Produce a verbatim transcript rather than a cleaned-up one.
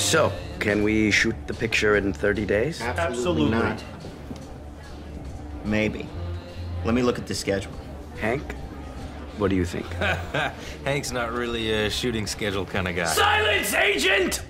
So, can we shoot the picture in thirty days? Absolutely, Absolutely. not. Maybe. Let me look at the schedule. Hank, what do you think? Hank's not really a shooting schedule kind of guy. Silence, Agent!